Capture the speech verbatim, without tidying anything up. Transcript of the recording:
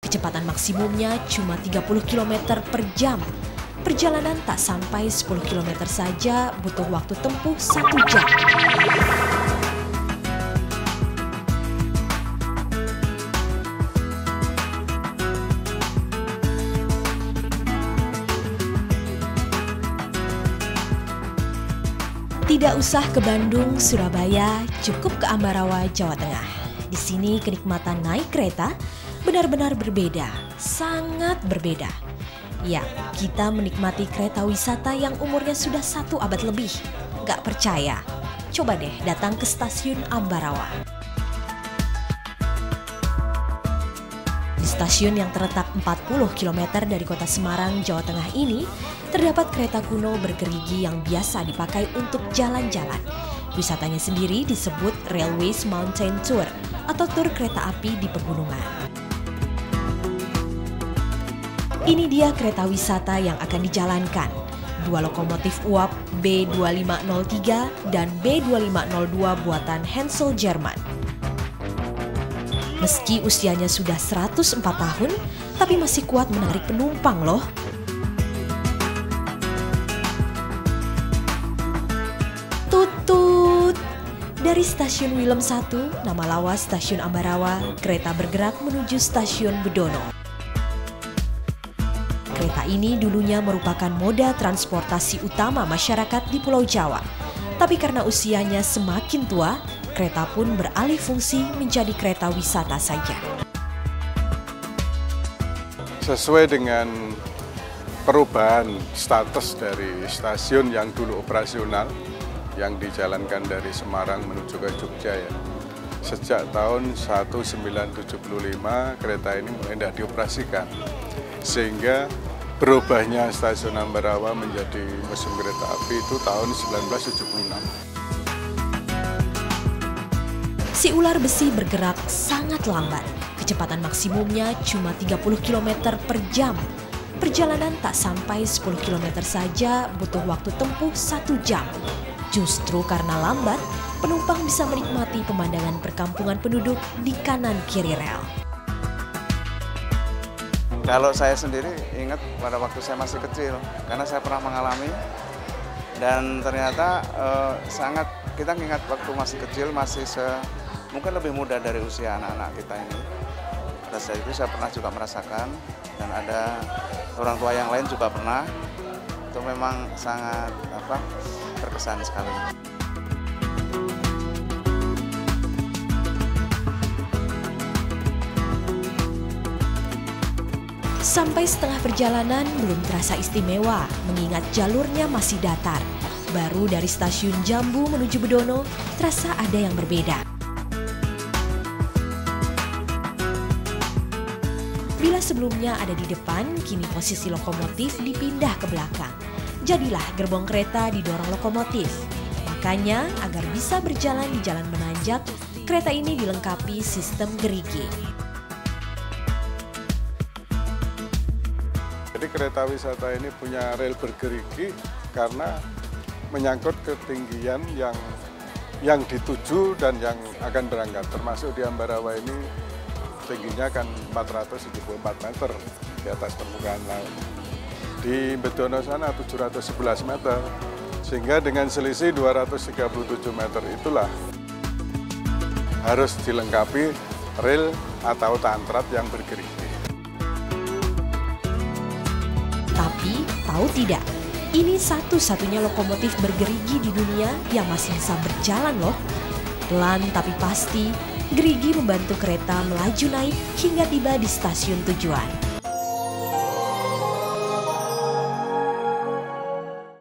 Kecepatan maksimumnya cuma tiga puluh kilometer per jam. Perjalanan tak sampai sepuluh kilometer saja butuh waktu tempuh satu jam. Tidak usah ke Bandung, Surabaya, cukup ke Ambarawa, Jawa Tengah. Di sini kenikmatan naik kereta benar-benar berbeda, sangat berbeda. Ya, kita menikmati kereta wisata yang umurnya sudah satu abad lebih. Gak percaya? Coba deh datang ke stasiun Ambarawa. Di stasiun yang terletak empat puluh kilometer dari kota Semarang, Jawa Tengah ini, terdapat kereta kuno bergerigi yang biasa dipakai untuk jalan-jalan. Wisatanya sendiri disebut Railways Mountain Tour atau tur kereta api di pegunungan. Ini dia kereta wisata yang akan dijalankan. Dua lokomotif uap B dua lima nol tiga dan B dua lima nol dua buatan Hensel Jerman. Meski usianya sudah seratus empat tahun, tapi masih kuat menarik penumpang loh. Tutut! Dari stasiun Willem satu, nama lawas stasiun Ambarawa, kereta bergerak menuju stasiun Bedono. Kereta ini dulunya merupakan moda transportasi utama masyarakat di Pulau Jawa. Tapi karena usianya semakin tua, kereta pun beralih fungsi menjadi kereta wisata saja. Sesuai dengan perubahan status dari stasiun yang dulu operasional, yang dijalankan dari Semarang menuju ke Jogja ya. Sejak tahun seribu sembilan ratus tujuh puluh lima kereta ini mulai tidak dioperasikan. Sehingga berubahnya stasiun Ambarawa menjadi museum kereta api itu tahun seribu sembilan ratus tujuh puluh enam. Si ular besi bergerak sangat lambat. Kecepatan maksimumnya cuma tiga puluh kilometer per jam. Perjalanan tak sampai sepuluh kilometer saja butuh waktu tempuh satu jam. Justru karena lambat, penumpang bisa menikmati pemandangan perkampungan penduduk di kanan kiri rel. Kalau saya sendiri ingat pada waktu saya masih kecil, karena saya pernah mengalami dan ternyata eh, sangat kita ingat waktu masih kecil, masih se, mungkin lebih muda dari usia anak-anak kita ini. Pada saat itu saya pernah juga merasakan dan ada orang tua yang lain juga pernah. Itu memang sangat apa terkesan sekali. Sampai setengah perjalanan belum terasa istimewa, mengingat jalurnya masih datar. Baru dari stasiun Jambu menuju Bedono, terasa ada yang berbeda. Bila sebelumnya ada di depan, kini posisi lokomotif dipindah ke belakang. Jadilah gerbong kereta didorong lokomotif. Makanya, agar bisa berjalan di jalan menanjak, kereta ini dilengkapi sistem gerigi. Jadi kereta wisata ini punya rel bergerigi karena menyangkut ketinggian yang yang dituju dan yang akan berangkat. Termasuk di Ambarawa ini tingginya kan empat ratus tujuh puluh empat meter di atas permukaan laut. Di Bedono sana tujuh ratus sebelas meter, sehingga dengan selisih dua ratus tiga puluh tujuh meter itulah harus dilengkapi rel atau tantrat yang bergerigi. Tapi, tahu tidak, ini satu-satunya lokomotif bergerigi di dunia yang masih bisa berjalan loh. Pelan tapi pasti, gerigi membantu kereta melaju naik hingga tiba di stasiun tujuan.